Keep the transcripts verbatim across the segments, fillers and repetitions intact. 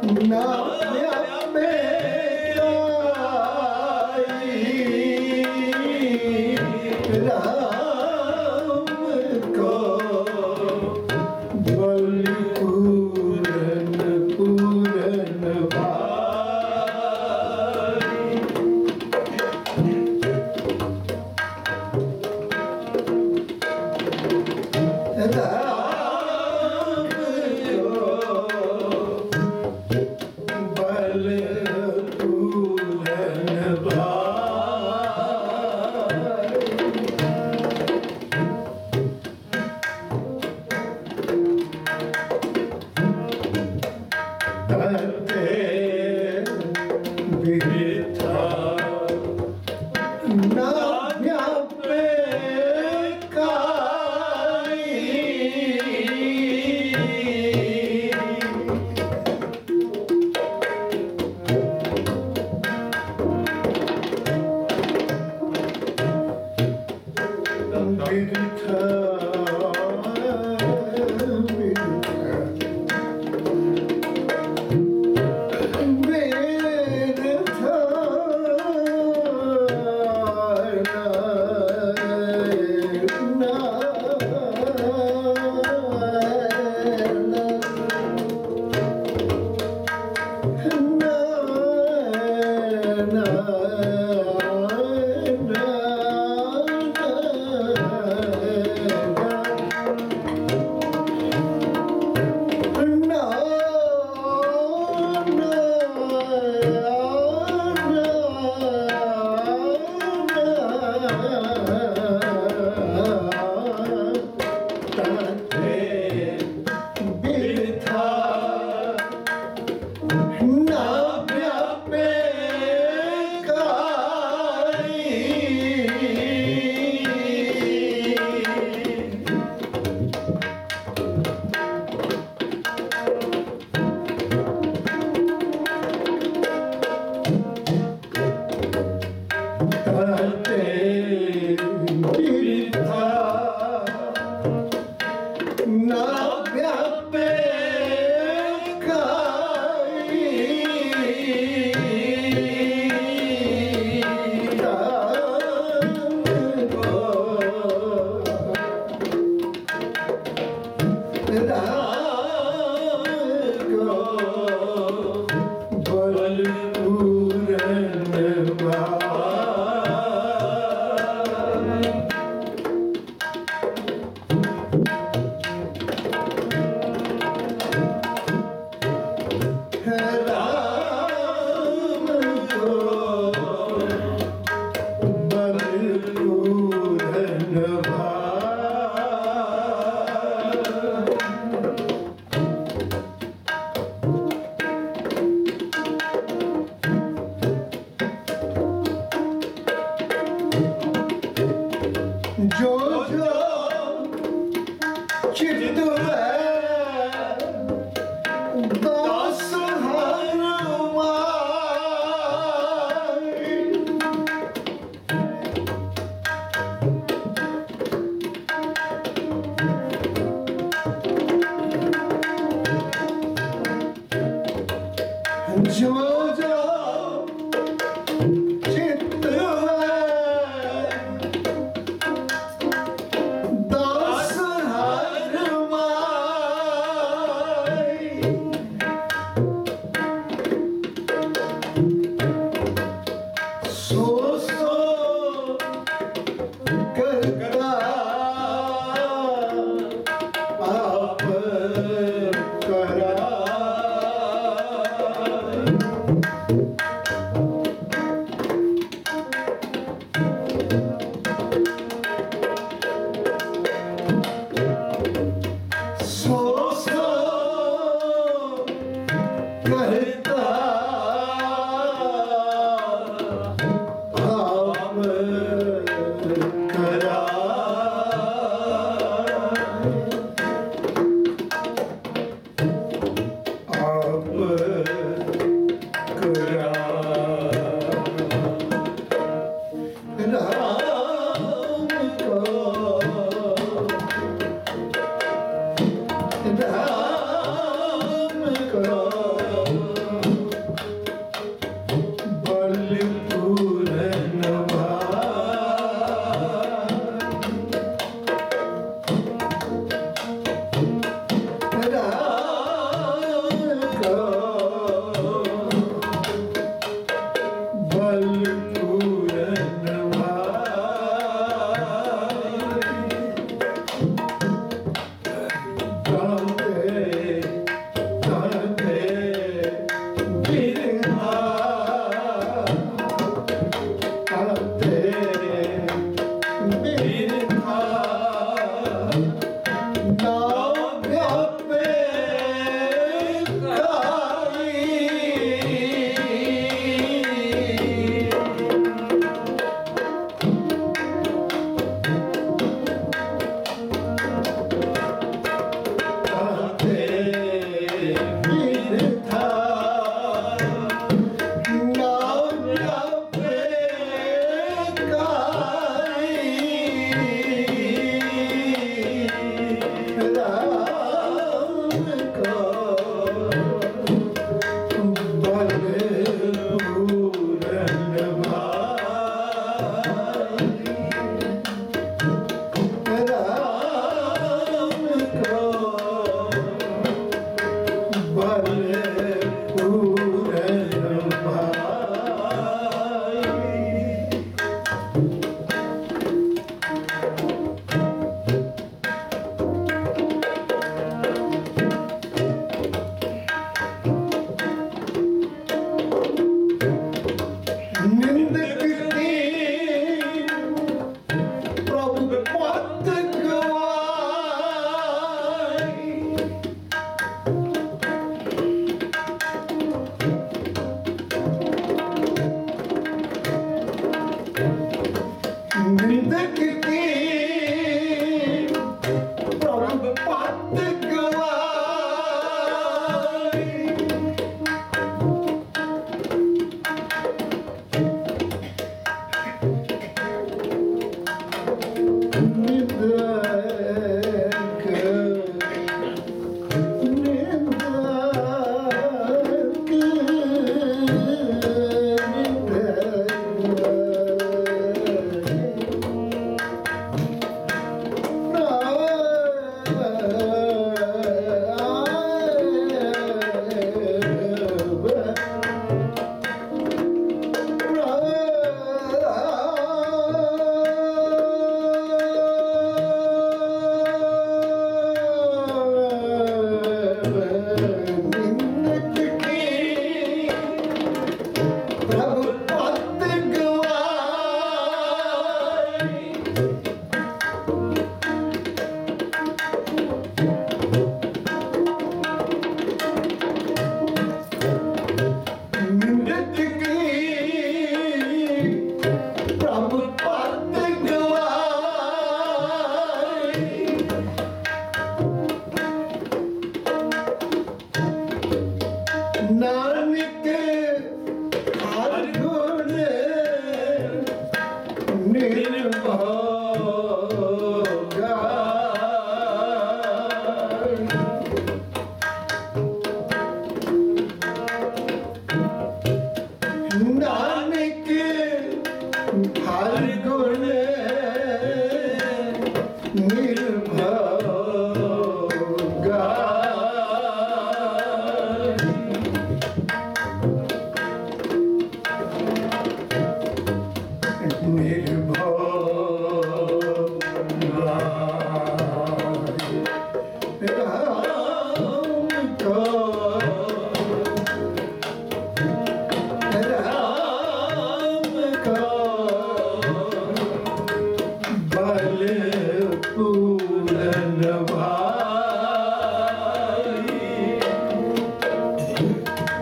राम को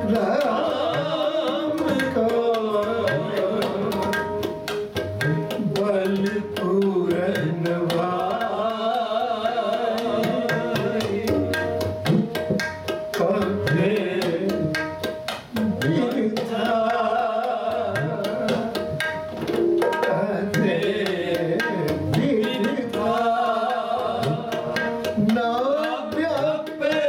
राम को बल पूरन भाई कहे बिरथा कहे बिरथा नाव्य पे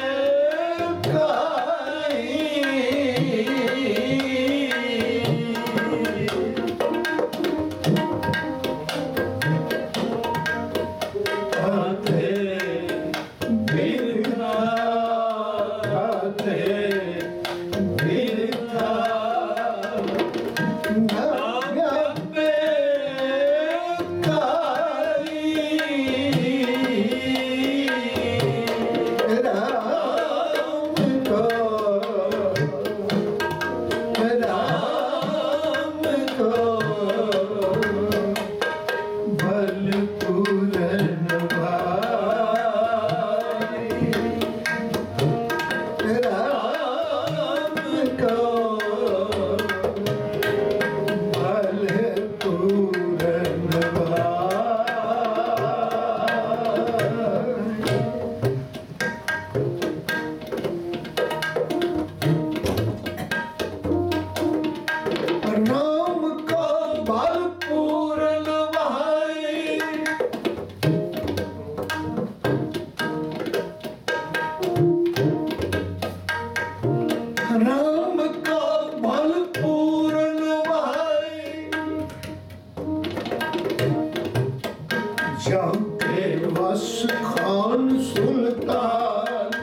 खान सुल्तान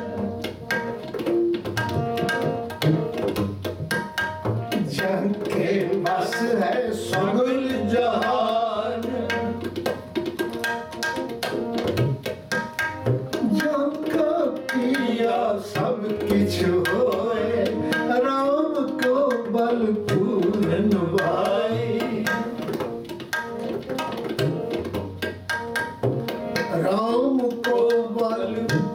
जंग के बस है सगल जहान जंग का किया सब किछ होए राम को बल पूरन भाई राम को बल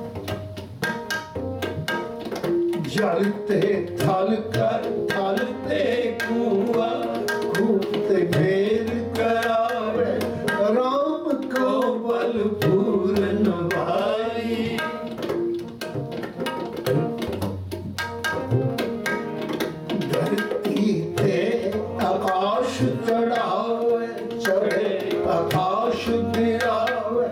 जलते थल कर थलते कुआ कूदते बेर करावे राम को बल पूरन भाई धरती ते आकाश चढ़ावे चढ़े आकाश गिरावे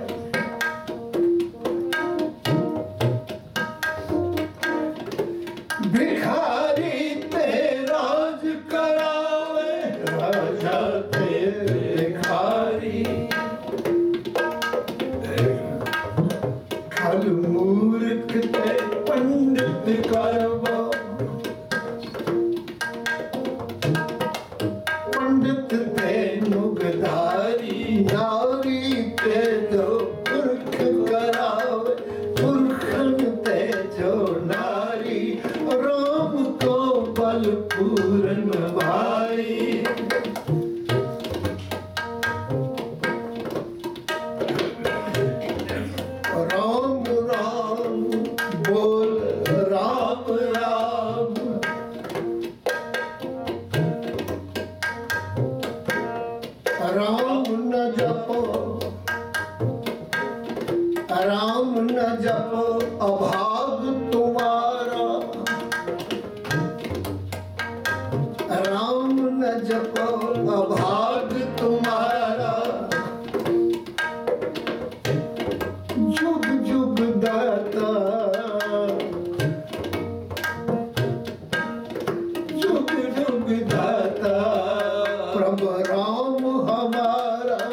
भिखारी ते राज करावे राजा ते भिखारी खल मूर्ख ते पंडित करवा पंडित ते मुगधारी नारी ते जो पुरख करावे पुरखन ते जो नारी राम को बल पूरन भाई राम राम बोल राम राम राम न जपो राम न जपो अभाग तुम्हारा राम न जपो अभाग तुम्हारा जुग जुग दाता जुग जुग दाता प्रभु राम हमारा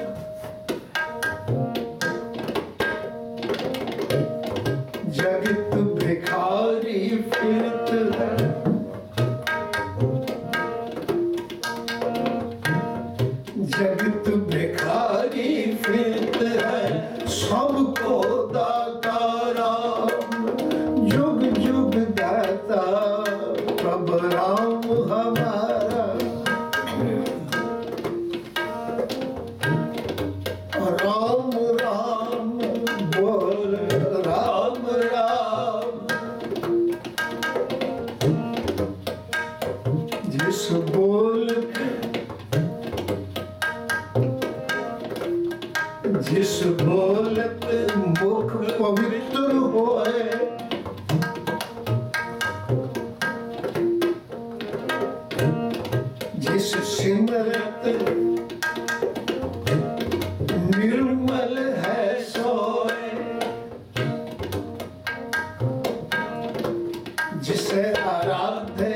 जगत भिखारी फिरत है जगत भिखारी फिरत है सबको दाता राम जुग जुग दाता प्रभु राम हमारा राम राम बोल राम राम बोल जिस बोलत मुख पवित्र होए, जिस सिमरत निर्मल है सोए, जिसे आराधे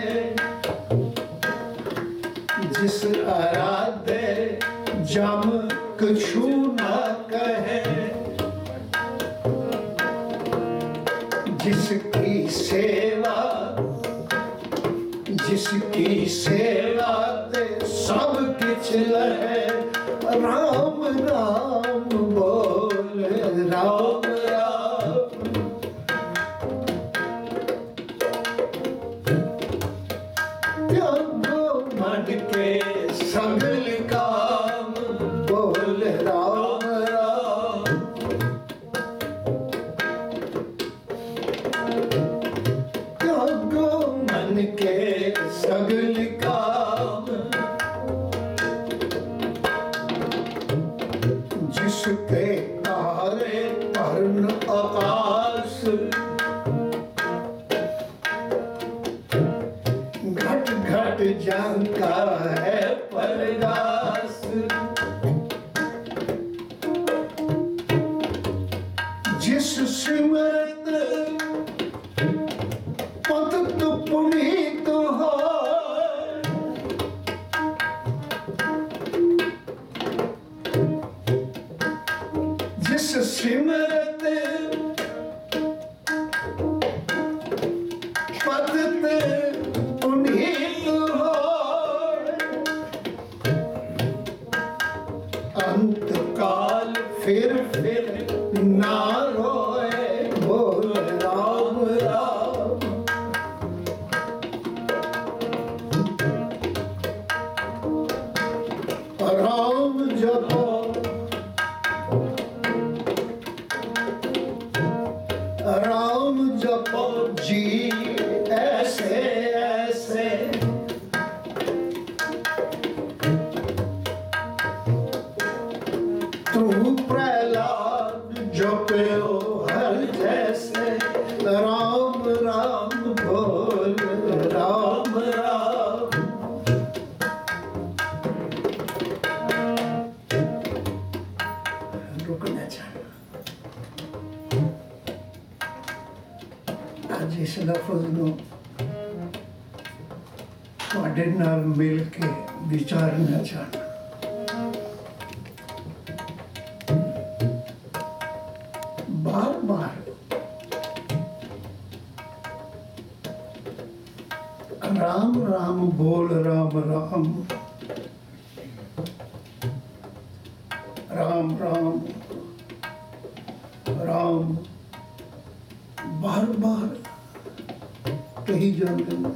जिस आराधे जम कछु ना कहे, जिसकी सेवा जिसकी सेवा ते सब किछ लहे, राम राम बोल राम राम। त्यागो मन के सगल काम, बोल राम राम। त्यागो मन के सगल काम, जिसके तारे पर्ण आकाश, घट घट जानता है परगास, जिस सिमरत पतित पुनीत हो, जिस सिमरत पतित पुनीत हो, अंत काल फिर फिर ना रोए, बोल राम राम। राम जपो राम जपो जी ऐसे ऐसे, तू प्रहलाद जपो हर जैसे, राम राम बोल राम राम। रुकना चाहिए। आज इस लफ्ज़ नूं तुहाडे नाल मिल के विचारना चाहना। बार बार राम राम बोल राम राम, राम राम राम बार बार कही जाते हैं।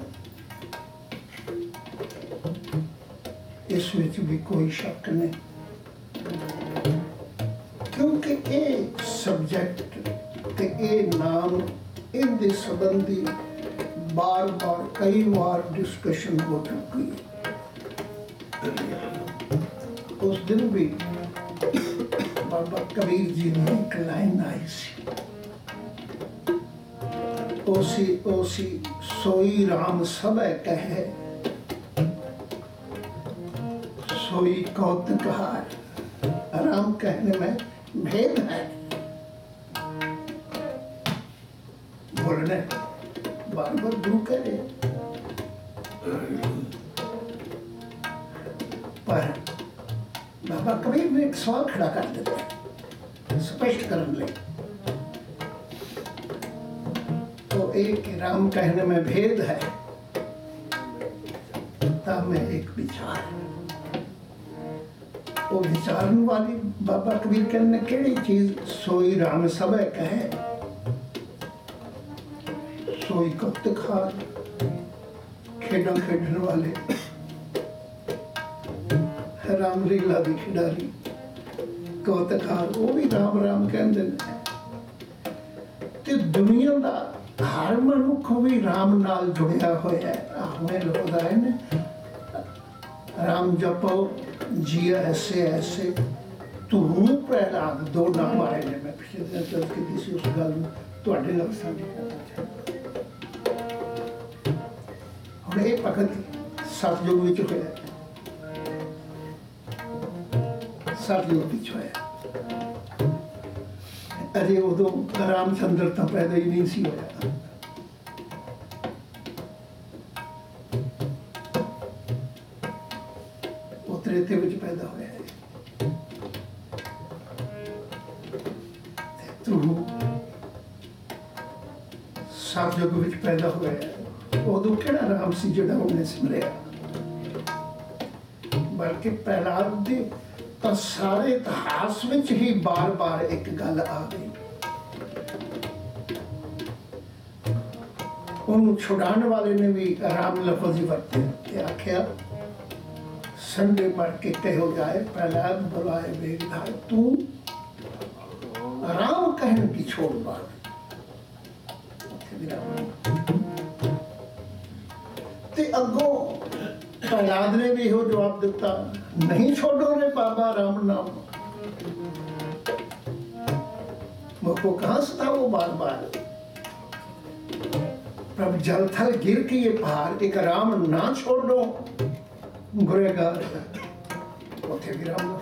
इस विच भी कोई शक नहीं, क्योंकि ये सब्जेक्ट ते ये नाम इनके संबंधी बार बार कई बार डिस्कशन हो चुकी है। उस दिन भी बाबा कबीर जी ने एक लाइन आई सी, ओसी ओसी सोई राम सबे कहे, सोई कौतुकहार। राम कहने में भेद है, बोलने बार बार दू करे, पर बाबा कबीर ने एक सवाल खड़ा कर दिया स्पष्ट करने लगे। तो एक राम कहने में भेद है, तब में एक विचार, वो विचारन वाली बाबा कबीर कहने केड़ी चीज, सोई राम सबे कहे, सोई कौतुकहार, खेड़ा खेडन वाले, रामलीला दी खिडारी कौतुकहार, वो भी राम राम कहते हैं। ते दुनिया दा हर मनुख भी राम नाल जुड़िया होया है। हमें लोग आए ने राम जपो जिया ऐसे ऐसे तू प्रहलाद दो नाम आए ने। मैं पिछले दिन चर्चा की थी उस गल तुहाडे नाल साझी करना चाहता। हुण ये भगत सतयुग विच होया, सतयुग विच होया। अरे उदों रामचंद्र तो पैदा ही नहीं सी होया। वो त्रेते विच पैदा होया है। तू सतयुग विच पैदा होया है। उदों किहड़ा राम सी जिहड़ा उन्हें सिमरिया, बल्कि प्रहलाद दे तो सारे इतिहास में ही बार बार एक गल आ गई। उन्हें छुड़ाने वाले ने भी राम लफज ही वरते, आख्या संडे मर के कहो जाए प्रहलाद बुलाए वेगधार तू राम कहन की छोड़ बात। ते अगों प्रहलाद ने भी यो जवाब दिता, नहीं छोड़ो रे बाबा राम नाम। वो कहां से था वो बार बार प्रभु जल थल गिर के ये पहाड़ एक राम ना छोड़ो गुरेगार उथे भी राम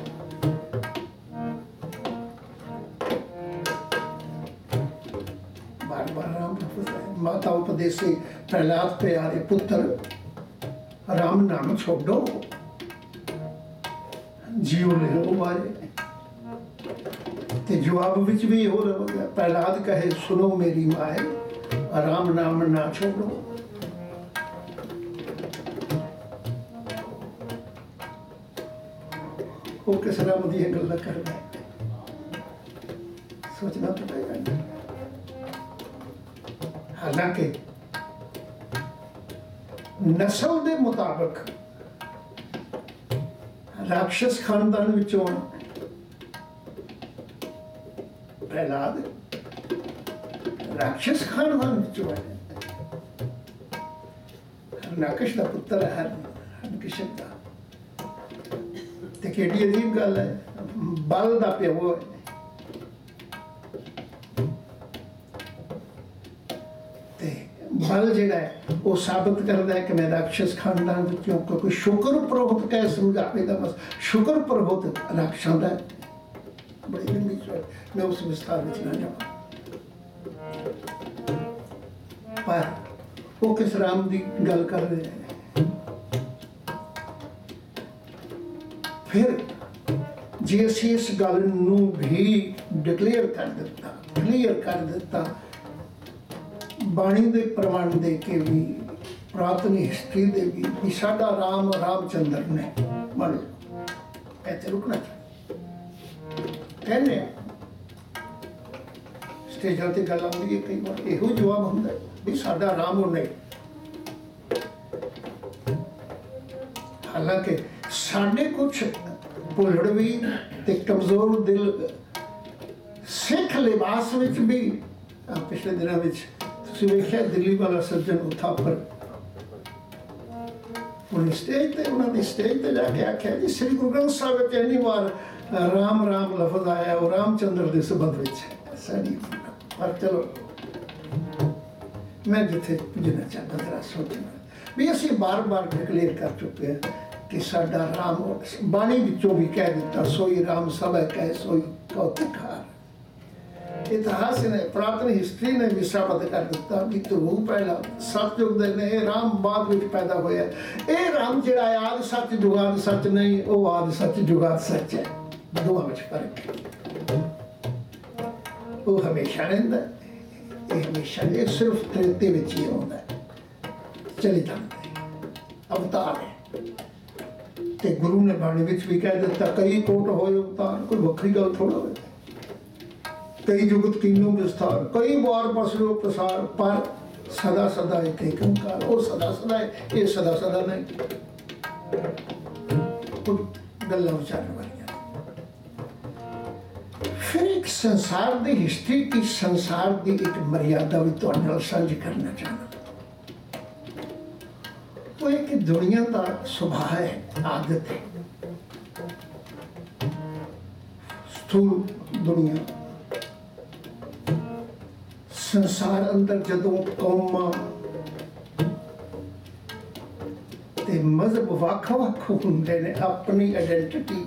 बार बार राम माता उपदेशी प्रहलाद पे आरे पुत्र राम नाम छोड़ो जीव ले मारे। ते जवाब विच भी हो रहा प्रहलाद कहे सुनो मेरी माए राम नाम ना छोड़ो। वो किस राम दी गल्लां कर रहा है, सोचना तो पड़ेगा। हालांकि नस्ल के मुताबिक राक्षस खानदान विचों प्रहलाद राक्षस खानदान विचों है। हरनाकश का पुत्र है हरकिशन का। ते केडी अजीब गल है, बल का प्यो है। बल जिहड़ा है वो साबित करता है कि मैं राक्षस खानदान विचों, क्योंकि शुक्र पुरोहित कह समझावेगा बस शुक्र पुरोहित राक्षसां दा बड़ी लंबी स्टोरी, मैं उस विस्तार में ना जाऊँ। पर वो किस राम की गल कर रहे हैं। फिर जे असीं इस गल नूं भी डिक्लेयर कर दिता, क्लीयर कर दिता बाणी दे प्रमाण दे के भी, पुरातन हिस्ट्री दे भी, भी साडा राम रामचंद्र ने मान लो ऐसे रुकना चाहिए। कहने स्टेजां ते गल आउंदी है कई बार इहो जवाब हुंदा है भी साडा राम हो नहीं। हालांकि साडे कुछ भुलड़ भी ते कमजोर दिल सिख लिबास विच भी पिछले दिनों में वेख्या दिल्ली वाला सज्जन उथापर उन्हें स्टेज पे उन्होंने स्टेज पे जाके आख्या जी श्री गुरु ग्रंथ साहिब विच इन्नी बार राम राम लफज आया और रामचंद्र के संबंध विच सारी। पर चलो मैं जिथे पुजना चाहता जरा सोचना भी असीं बार बार डिक्लेयर कर चुके हैं कि साडा राम बाणी विचों भी कह दिता सोई राम सब कह सोई कौतिकहार। इतिहास ने पुरातन हिस्ट्री ने भी साबित कर दिता कि ध्रुव पहला सतयुग ने राम बाद में पैदा होया। ये राम जिहड़ा आदि सच जुगाद सच नहीं, वो आदि सच जुगाद सच है, दोवां विच फर्क है। वो हमेशा रहिंदा, ये हमेशा ये सिर्फ त्रेते विच ही आउंदा है, चली जांदा अवतार है। ते गुरु ने बाणी विच भी कह दिता कई कोट होए अवतार, कोई वखरी गल थोड़ा होए। कई जुगत कीनों विस्तार, कई बार पसरो प्रसार, पर सदा सदा एक एकंकार। और सदा सदा है, ये सदा सदा नहीं। गल्लां विचारने वाली। फिर एक संसार की हिस्ट्री की संसार की एक मर्यादा भी तुहाडे नाल सांझी करना चाहना। वो एक दुनिया का सुभाव है, आदत है। स्थूल दुनिया संसार अंदर जदों कौमां ते मजहब वख वख हुंदे ने, अपनी आइडेंटिटी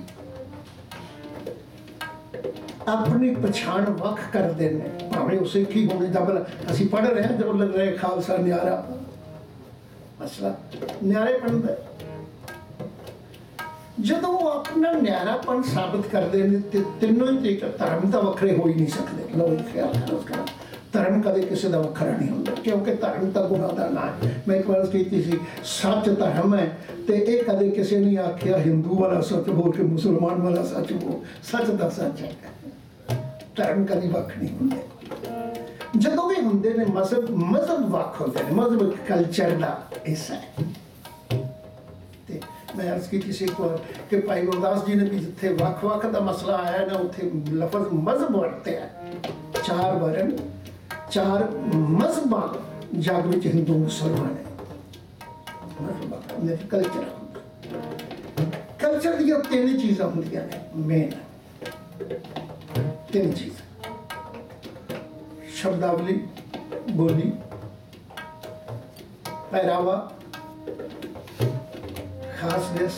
अपनी पछाण वख करते हैं, भावें उसे की होने दबल असीं पढ़ रहे हैं जो लग रहे खालसा न्यारा मसला न्यारेपन का जदों वो अपना न्यारापन साबित करते हैं तो तीनों ही धर्म तो वखरे हो ही नहीं सकते। लो ख्याल करो, धर्म कदे किसी का वखरा नहीं होता, क्योंकि धर्म तो गुनाह का ना है। मैं एक बार की थी सच धर्म है तो ये कदे किसी ने आख्या हिंदू वाला सच बोल के मुसलमान वाला सच बोल, सच का सच है। धर्म कभी वख नहीं होंगे, जदों भी होंगे ने मजहब मजहब वख होते हैं, मजहब कल्चर का हिस्सा है। मैं अर्ज की किसी को कि भाई गुरदास जी ने भी जिथे वख वख का मसला आया ना उत्थे लफज मजहब वरते हैं। चार वरण चार मजहब जग में हिंदू मुसलमान है, मजहब कल्चर कल्चर दी तीन चीज़ां होंदियां ने मेन, तीन चीज़ शब्दावली, बोली, पहरावा, खासनेस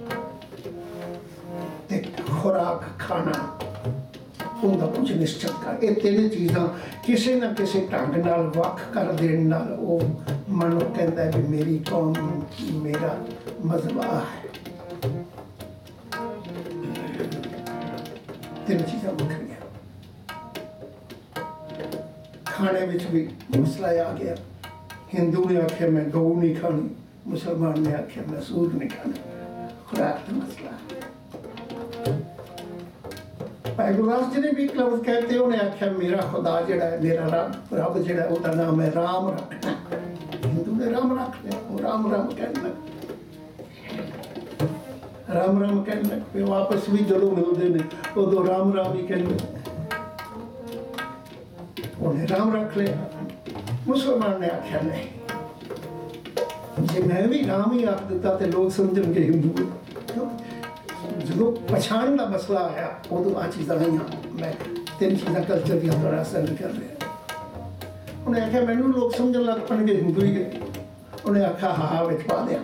ते खुराक खाना उनका कुछ निश्चित कर। ये तीन चीज़ां किसी ना किसी ढंग नाल वख कर देने नाल वो मनो कहता है कि मेरी कौम मेरा मजहब आ है। तीन चीज़ां वखरियां। खाने में भी मसला आ गया, हिंदू ने आख्या मैं गऊ नहीं खानी, मुसलमान ने आख्या मैं सूर नहीं खाना, खुराक का मसला। भाई गुरदास जी ने भी एक लफ्ज कहते हैं, उन्हें आख्या मेरा खुदा जड़ा है, मेरा रब रब जड़ा है उसका नाम है राम रखना। हिंदू ने राम रख लिया, वो राम राम कहने लगे, राम राम कहने लगे, वो आपस भी जदों मिलते हैं उदों राम राम ही कहने लगे, उन्हें राम रख लिया। मुसलमान ने आख्या नहीं, जे मैं भी राम ही आख देता तो लोग समझेंगे हिंदू। जो पछाण का मसला आया उदों आ चीज़ां आई, मैं तीन चीज़ां कल्चर दी थोड़ा असर कर रहा। उन्हें आख्या मैनू लोग समझन लग पणगे हिंदू ही गए। उन्हें आख्या हा विच पा दिया,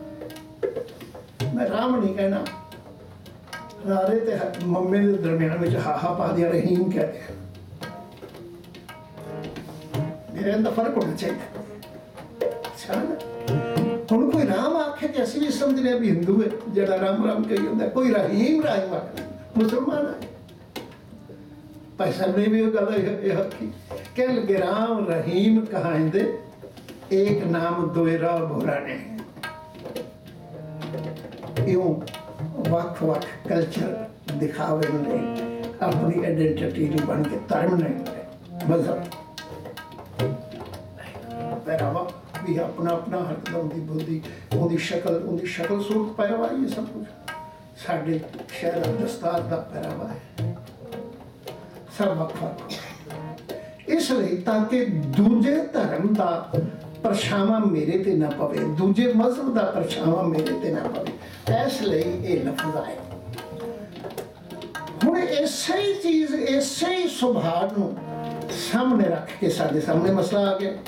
मैं राम नहीं कहना, रारे ते मम्मे के दरम्यान में हा हा पा दिया, रहीम कह दिया। मेरे अंदर फर्क होना चाहिए। अच्छा हम कोई राम आखे कि असं भी समझ रहे भी हिंदू है जरा राम राम कही होंगे, कोई रहीम राहिम आखे मुसलमान है। भाई साहब ने भी वो गल आखी, कह लगे राम रहीम कहांदे एक नाम दोहरा बोरा ने। यूं वख वख कल्चर दिखावे ने अपनी आइडेंटिटी नहीं बन के धर्म नहीं मजहब पहरावा भी अपना अपना हरकत उनकी बुद्धि उनकी शक्ल उनकी शक्ल सूरत पहरावा ये सब कुछ साढ़े शहर दस्तार का पहरावा है, सब वख वख। इसलिए ताकि दूजे धर्म का परछावां मेरे ते ना पवे, दूजे मजहब का परछावां मेरे ते ना पवे, इसलिए ये लफ्ज आए। हुण इसे ही चीज इसे ही सुभाव नूं सामने रख के साडे सामने मसला आ गया।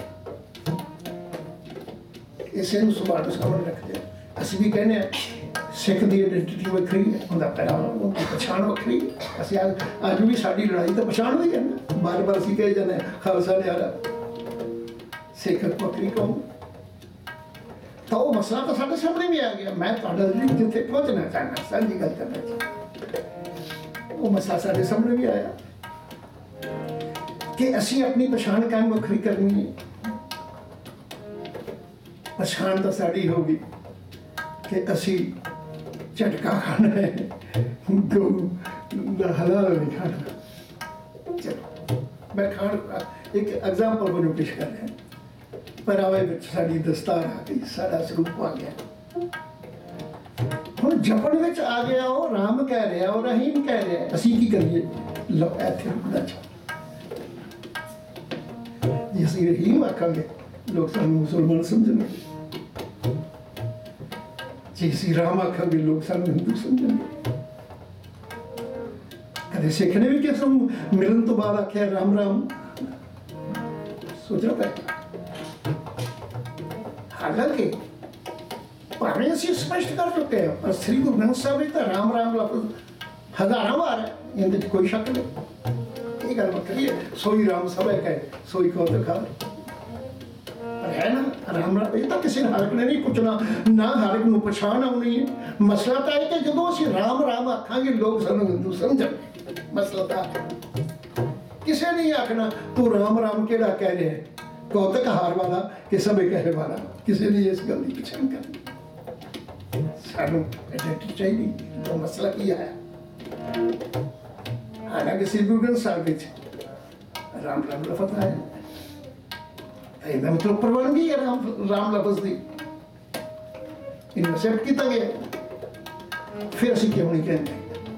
इसे सुभाव सामने रखते असं भी कहने सिख की आइडेंटिटी वक्री है, उनका पहरावा उनकी पछाण वक्री है। असं अज अज भी साड़ी लड़ाई तो पछाण दी है ना, बार बार असं कह जाने खालसा न्यारा सिख वक्री कौम, तो वो मसला तो साढ़े सामने भी आ गया। मैं जिथे पहुंचना चाहना साझी गल करना, वो मसला साढ़े सामने भी आया कि असी अपनी पछाण कायम वक्री करनी है। पछाण तो साड़ी होगी कि असी झटका खाना है, गऊ हलाल नहीं खाना। चलो मैं खान एक एग्जाम्पल को पेश कर रहा हूँ। पहरावे में साड़ी दस्तार आ गई, सारा स्वरूप आ गया। हम जपन में आ गया, वो राम कह रहा और रहीम कह रहा है, असी की करिए? लो इत्थे रुकना चाहिए। जे असी रहीम आखांगे लोग सानू मुसलमान समझणगे, जे असीं राम आखांगे लोग सानूं हिंदू समझणगे। कदे सिख ने भी किस नूं मिलन तो बाद आख्या राम राम, सोचना पैगा। हालांकि भावें असीं स्पष्ट कर चुके हैं, पर श्री गुरु ग्रंथ साहिब विच तां राम राम लफ्ज़ हज़ारां बार है, इहदे च कोई शक नहीं। ये गल वक्री है, सोई राम सब है कहे सोई कौतुकार। पर है ना राम राम, ये तो किसी ने हरक ने नहीं पूछना, ना हरक नूं पछाण आउणी है। मसला तो है कि जदों असीं राम राम आखांगे लोग सानूं हिंदू समझणगे। मसला तो किसी ने आखना तू राम राम केड़ा कह रहे है, कौतुकहार वाला कि सबे कहे वाला, किसी ने इस गल की पछाण करनी। सानूं आइडेंटिटी चाहिए। तो मसला की है, हालांकि श्री गुरु ग्रंथ साहिब विच राम राम लफ्ज़ है, ਇਹਦਾ मतलब ਪ੍ਰਵਾਨਗੀ ਹੈ ਰਾਮ ਰਾਮ ਲਫ਼ਜ਼ ਦੀ, ਇਹਨੂੰ ਐਕਸੈਪਟ ਕੀਤਾ ਗਿਆ। ਫਿਰ ਅਸੀਂ ਕਿਉਂ ਨਹੀਂ ਕਹਿੰਦੇ?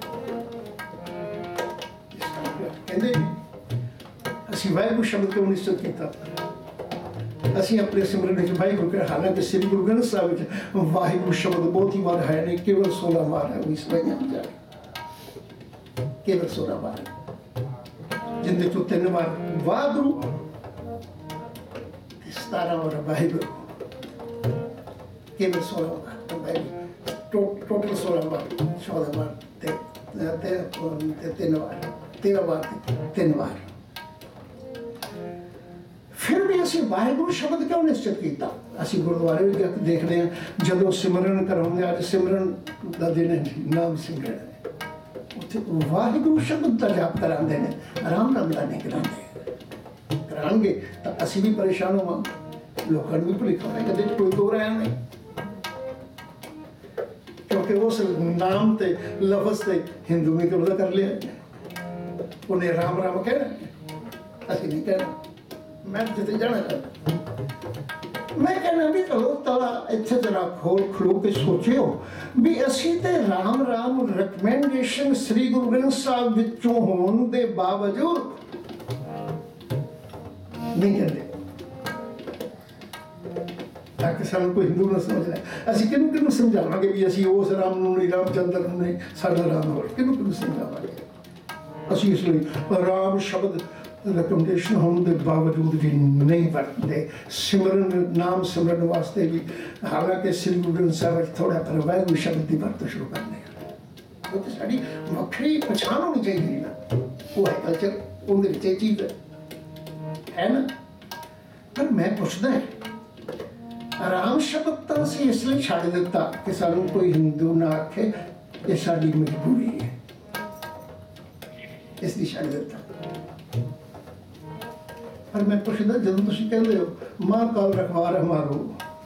ਕਹਿੰਦੇ ਅਸੀਂ ਵਾਹਿਗੁਰੂ ਸ਼ਬਦ ਕਿਉਂ ਨਿਸ਼ਚਿਤ ਕੀਤਾ? ਅਸੀਂ ਆਪਣੇ ਸਿਮਰਨ ਵਿੱਚ ਵਾਹਿਗੁਰੂ ਕਹਿ, ਹਾਲਾਂਕਿ ਸ੍ਰੀ ਗੁਰੂ ਗ੍ਰੰਥ ਸਾਹਿਬ ਵਿੱਚ ਵਾਹਿਗੁਰੂ ਸ਼ਬਦ ਬਹੁਤ ਹੀ ਵਾਰ ਹੈ, ਨਹੀਂ ਕੇਵਲ ਸੋਲਾਂ ਵਾਰ ਹੈ। ਉਹ ਇਸ ਲਈ ਨਹੀਂ ਜਾ ਕੇਵਲ ਸੋਲਾਂ ਵਾਰ, ਜਿੰਦੇ ਚੋਂ ਤਿੰਨ ਵਾਰ ਵਾਹਿਗੁਰੂ, सतारा और वाहिगुरू, केवल सोलह बार, टोटल सोलह बार, चौदह बार, तीन बार, तेरह बार, तीन बार। फिर भी असीं वाहिगुरू शब्द क्यों निश्चित किया? असीं गुरुद्वारे भी देखते हैं, जदों सिमरन कराउंदे, अज सिमरन दा दिन है, नाम सिमरन है, उत्थे वाहिगुरू शब्द दा जाप करांदे ने, राम नाम दा नहीं करांदे। करांगे तो असीं भी परेशान होवांगे, लोगों भी भुलेखा है, कदे कोई दो राय नहीं, क्योंकि उस नाम ते लफ्ज़ ते हिंदू ने कब्जा कर लिया। उन्हें राम राम कहना, असीं नहीं कहना। मैं जिते जाना चाहता, मैं कहना भी चलो तला इत्थे जरा खोल खलो के सोचियो भी असीं ते राम राम रिकमेंडेशन श्री गुरु ग्रंथ साहिब विचों होण दे बावजूद नहीं कहते, ताकि सानूं कोई हिंदू ना समझ ले। असीं किहनूं किहनूं समझावांगे भी असीं उस राम नूं नहीं, रामचंद्र नूं नहीं, साडा राम होर किहनूं किहनूं समझावांगे? असीं इसलिए राम शब्द रिकमेंडेशन होने के बावजूद भी नहीं वरतते। सिमरन नाम सिमरन वास्ते भी, हालांकि श्री गुरु ग्रंथ साहिब थोड़ा पर वाहिगुरू शब्द की वरत शुरू करने, वो तो साडी वखरी पछाण होनी चाहिए ना, वो है कल्चर, उहदे विच इह चीज़ है ना। पर मैं पुछदा है, राम शब्द तो असीं इसलिए छड्ड दिता कि सानूं कोई हिंदू ना आखे ये साडी मजबूरी है, इसलिए छड्ड दिता। पर मैं पुछदा, जदों तुसीं कहंदे हो मां काल रखवार हमारो,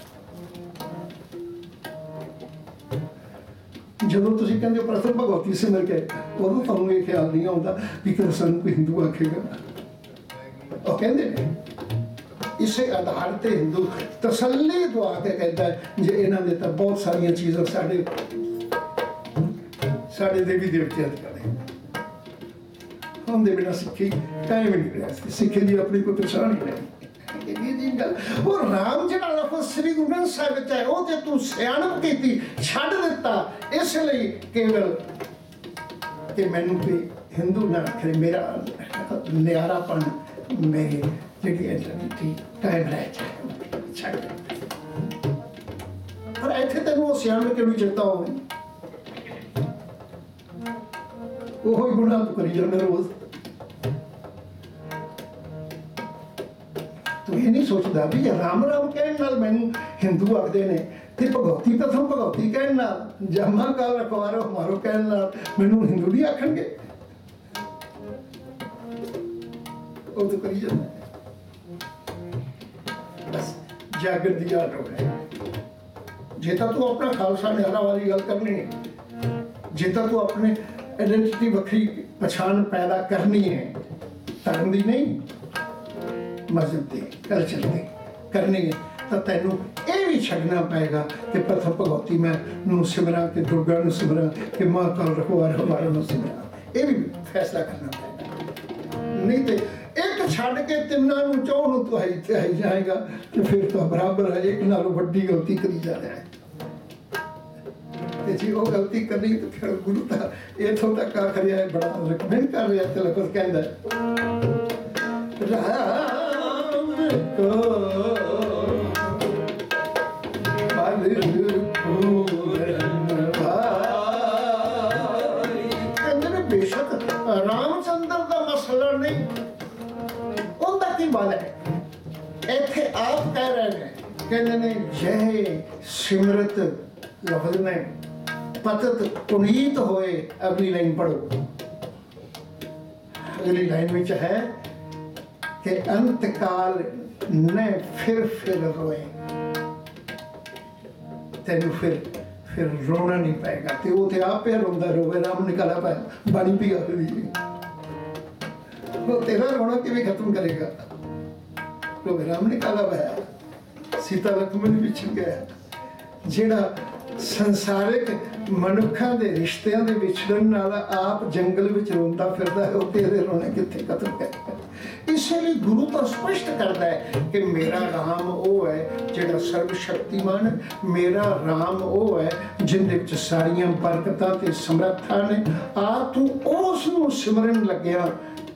जदों तुसीं कहंदे हो प्रथम भगवती सिमर के, उदों तुहानूं ये ख्याल नहीं आउंदा कि कदे सानूं कोई हिंदू आखेगा। और कहंदे ने इसे आधार पर हिंदू तसल्ली दवा के कहता है जे इन्हां दे तां बहुत सारियां चीज़ां साडे साडे देवी देवते करें, उनके बिना सिक्खी कायम नहीं रह, सिक्खे की अपनी कोई पहचान ही नहीं। और राम जिहड़ा लफ्ज़ श्री गुरु ग्रंथ साहिब विच है, वो ते तू सियाणप कीती छड्ड दिता, इसलिए केवल कि मैनूं कोई हिंदू ना आखे, मेरा न्यारापन, मेरी जिहड़ी आइडेंटिटी कायम रह जाए। पर इत्थे तैनूं वो सियाणप किहड़ी चेता होवे, ओहो ही गुनाह तू करी जांदा रोज़। तू ये नहीं सोचता भी राम राम कहने नाल मैनूं हिंदू आखदे ने, ते भगवती प्रथम भगवती कहने नाल, जमा काल रखवारो हमारो कहने नाल मैनूं हिंदू नहीं आखणगे। वो तो करी जांदा बस जागर दी आट हो गए। जे तां तू अपना खालसा न्यारा वाली गल करनी है, जे तां तू अपने आइडेंटिटी वखरी पछाण पैदा करनी है, धर्म दी नहीं मजहब दी कल्चर दी करनी है, तो तैनूं ये भी छड्डना पेगा कि प्रथम भगवती मैं नूं सिमरां कि दुर्गा नूं सिमरां कि मां काल रखवार हमारा नूं सिमरां, ये भी फैसला करना पेगा। नहीं तो एक छड्ड के तिन्नां नूं चौं नूं तो आई जाएगा तो फिर तो बराबर है, एक नालों वड्डी गलती करी जा रहा है। ਤੇ ਜੇ ਉਹ ਗਲਤੀ ਕਰਨੀ ਤਾਂ ਫਿਰ ਗੁਰੂ ਤਾਂ ਇੱਥੋਂ ਤੱਕ ਆਖ ਰਿਹਾ ਹੈ, ਬੜਾ ਰਿਕਮੈਂਡ ਕਰ ਰਿਹਾ ਤੇ ਲਫ਼ਜ਼ ਕਹਿੰਦਾ ਰਾਮ ਕੋ ਬਲ ਪੂਰਨ ਭਾਈ। ਕਹਿੰਦੇ ਨੇ ਬੇਸ਼ੱਕ ਰਾਮਚੰਦਰ ਦਾ ਮਸਲਾ ਨਹੀਂ, ਉਹਦਾ ਕੀ ਬਲ ਹੈ। ਇੱਥੇ ਆਪ ਕਹਿ ਰਹੇ ਨੇ, ਕਹਿੰਦੇ ਨੇ ਜੈ ਸਿਮਰਤ ਲਫ਼ਜ਼ ਨੇ ਪਤਤ ਪੁਨੀਤ ਹੋਏ। ਅਗਲੀ ਲਾਈਨ ਪੜੋ, ਅਗਲੀ ਲਾਈਨ ਵਿੱਚ ਹੈ ਕਿ ਅੰਤ ਕਾਲ ਨੇ ਫਿਰ ਫਿਰ ਰੋਏ। ਤੈਨੂੰ ਫਿਰ ਫਿਰ ਰੋਣਾ ਨਹੀਂ ਪਏਗਾ। ਤੇ ਉਹ ਤੇ ਆਪੇ ਰੋਂਦਾ ਰੋਵੇ, ਰਾਮ ਨਿਕਾਲਾ ਪਾਇਆ ਬਾਣੀ ਪੀ ਆਖਦੀ, ਉਹ ਤੇਰਾ ਰੋਣਾ ਕਿਵੇਂ ਖਤਮ ਕਰੇਗਾ। ਰੋਵੇ ਰਾਮ ਨਿਕਾਲਾ ਪਾਇਆ, ਸੀਤਾ ਲక్ష్మణ ਵਿਛੜ ਗਿਆ। ਜਿਹੜਾ ਸੰਸਾਰਿਕ ਮਨੁੱਖਾਂ ਦੇ ਰਿਸ਼ਤਿਆਂ ਦੇ ਵਿਛੜਨ ਨਾਲ ਆਪ ਜੰਗਲ ਵਿੱਚ ਰੋਂਦਾ ਫਿਰਦਾ ਹੈ, ਉਹ ਤੇਰੇ ਰੋਣੇ ਕਿੱਥੇ ਖਤਮ ਕਰੇਗਾ। ਇਸੇ ਲਈ ਗੁਰੂ ਤਾਂ ਸਪਸ਼ਟ ਕਰਦਾ ਹੈ ਕਿ ਮੇਰਾ ਰਾਮ ਉਹ ਹੈ ਜਿਹੜਾ ਸਰਬ ਸ਼ਕਤੀਮਾਨ ਹੈ, ਮੇਰਾ ਰਾਮ ਉਹ ਹੈ ਜਿਹਦੇ ਵਿੱਚ ਸਾਰੀਆਂ ਬਰਕਤਾਂ ਤੇ ਸਮਰੱਥਾ ਨੇ। ਆ ਤੂੰ ਉਸ ਨੂੰ ਸਿਮਰਨ ਲੱਗਿਆ,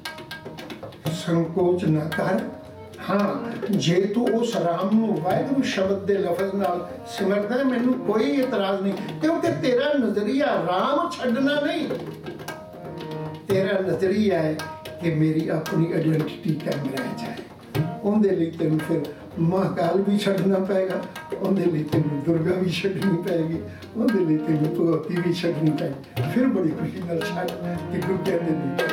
ਸੰਕੋਚ ਨਾ ਕਰ। ਹਾਂ, ਜੇ ਤੂੰ ਉਸ ਰਾਮ ਨੂੰ ਵਾਹਿਗੁਰੂ ਸ਼ਬਦ ਦੇ ਲਫ਼ਜ਼ ਨਾਲ ਸਿਮਰਦਾ, ਮੈਨੂੰ ਕੋਈ ਇਤਰਾਜ਼ ਨਹੀਂ, ਕਿਉਂਕਿ ਤੇਰਾ ਨਜ਼ਰੀਆ ਰਾਮ ਛੱਡਣਾ ਨਹੀਂ, ਤੇਰਾ ਨਜ਼ਰੀਆ ਹੈ ਕਿ ਮੇਰੀ ਆਪਣੀ ਆਇਡੈਂਟੀਟੀ ਕਾਇਮ ਰਹਿ ਜਾਏ। ਉਹਦੇ ਲਈ ਤੈਨੂੰ ਫਿਰ ਮਹਾਕਾਲ ਵੀ ਛੱਡਣਾ ਪਏਗਾ, ਉਹਦੇ ਲਈ ਤੈਨੂੰ ਦੁਰਗਾ ਵੀ ਛੱਡਣੀ ਪਏਗੀ, ਉਹਦੇ ਲਈ ਤੈਨੂੰ ਭਗਵਤੀ ਵੀ ਛੱਡਣੀ ਪਏਗੀ। ਫਿਰ ਬੜੀ ਖੁਸ਼ੀ ਨਾਲ ਛੱਡ ਕਿ ਗੁਰੂ ਕਹਿੰਦੇ ਨੇ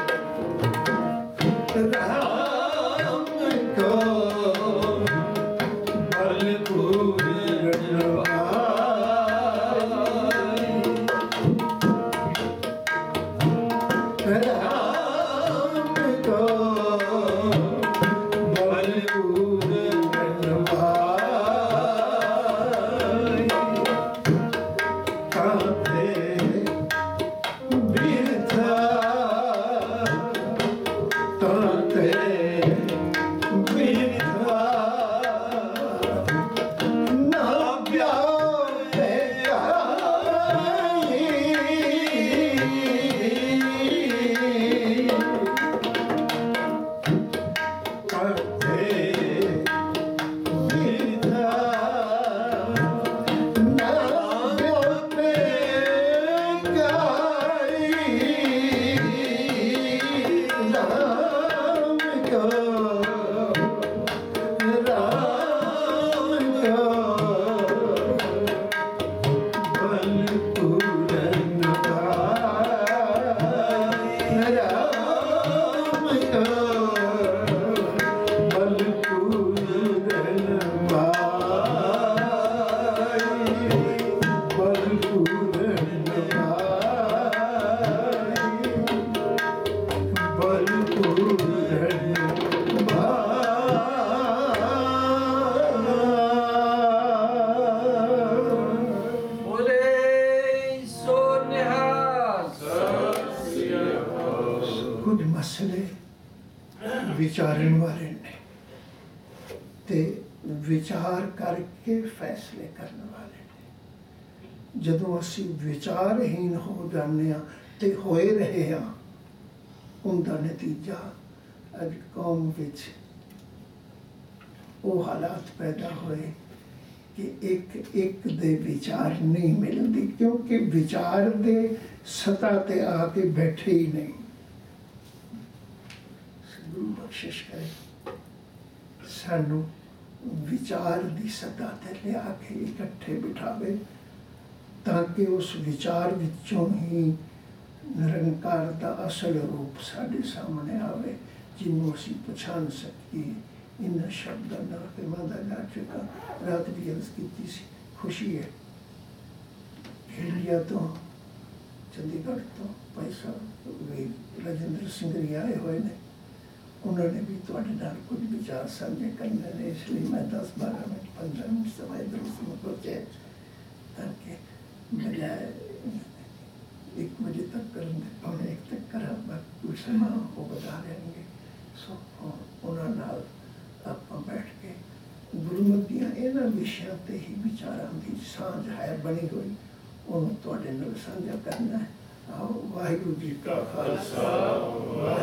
ਵਿਚਾਰਨ ਵਾਲੇ ਨੇ ਤੇ ਵਿਚਾਰ ਕਰਕੇ ਫੈਸਲੇ ਕਰਨ ਵਾਲੇ ਨੇ। ਜਦੋਂ ਅਸੀਂ ਵਿਚਾਰਹੀਨ ਹੋ ਜਾਂਦੇ ਹਾਂ ਤੇ ਹੋਏ ਰਹੇ ਹਾਂ, ਉਹਦਾ ਨਤੀਜਾ ਅੱਜ ਕੌਮ ਵਿੱਚ ਉਹ ਹਾਲਾਤ ਪੈਦਾ ਹੋਏ ਕਿ ਇੱਕ ਇੱਕ ਦੇ ਵਿਚਾਰ ਨਹੀਂ ਮਿਲਦੀ, ਕਿਉਂਕਿ ਵਿਚਾਰ ਦੇ ਸਤ੍ਹਾ ਤੇ ਆ ਕੇ ਬੈਠੇ ਹੀ ਨਹੀਂ। ਬਖਸ਼ਿਸ਼ ਕਰੇ ਸਾਨੂੰ ਵਿਚਾਰ ਦੀ ਸਤ੍ਹਾ ਤੇ ਲਿਆ ਕੇ ਇਕੱਠੇ ਬਿਠਾਵੇ, ਤਾਂ ਕਿ ਉਸ ਵਿਚਾਰ ਵਿੱਚੋਂ ਹੀ ਨਿਰੰਕਾਰ ਦਾ ਅਸਲ ਰੂਪ ਸਾਡੇ ਸਾਹਮਣੇ ਆਵੇ, ਜਿਹਨੂੰ ਅਸੀਂ ਪਛਾਣ ਸਕੀਏ। ਇਹਨਾਂ ਸ਼ਬਦਾਂ ਨਾਲ ਫਿਲਮਾਂ ਦਾ ਜਾ ਚੁੱਕਾ। ਰਾਤ ਵੀ ਅਰਜ਼ ਕੀਤੀ ਸੀ, ਖੁਸ਼ੀ ਹੈ ਇੰਡੀਆ ਤੋਂ, ਚੰਡੀਗੜ੍ਹ ਤੋਂ ਭਾਈ ਸਾਹਿਬ ਵੀ ਰਾਜਿੰਦਰ ਸਿੰਘ ਜੀ ਆਏ ਹੋਏ ਨੇ। ਉਹਨਾਂ ਨੇ ਵੀ ਤੁਹਾਡੇ ਨਾਲ ਕੁਝ ਵਿਚਾਰ ਸਾਂਝੇ ਕਰਨੇ ਨੇ, ਇਸ ਲਈ ਮੈਂ ਦਸ ਬਾਰਾਂ ਮਿੰਟ ਪੰਦਰਾਂ ਮਿੰਟ ਸਮਾਂ ਦਰੁਸਤ ਨੂੰ ਪਹੁੰਚੇ, ਤਾਂ ਕਿ ਬਜਾਏ ਇੱਕ ਵਜੇ ਤੱਕ ਕਰਨ ਦੇ ਪੌਣੇ ਇੱਕ ਤੱਕ ਕਰਾਂ, ਬਾਕੀ ਕੁਝ ਸਮਾਂ ਉਹ ਬਤਾ ਦੇਣਗੇ। ਸੋ ਉਹਨਾਂ ਨਾਲ ਆਪਾਂ ਬੈਠ ਕੇ ਗੁਰਮਤਿ ਦੀਆਂ ਇਹਨਾਂ ਵਿਸ਼ਿਆਂ ਤੇ ਹੀ ਵਿਚਾਰਾਂ ਦੀ ਸਾਂਝ ਹੈ ਬਣੀ ਹੋਈ, ਉਹਨੂੰ ਤੁਹਾਡੇ ਨਾਲ ਸਾਂਝਾ ਕਰਨਾ ਹੈ। ਆਓ ਵਾਹਿਗੁਰੂ ਜੀ ਕਾ ਖਾਲਸਾ।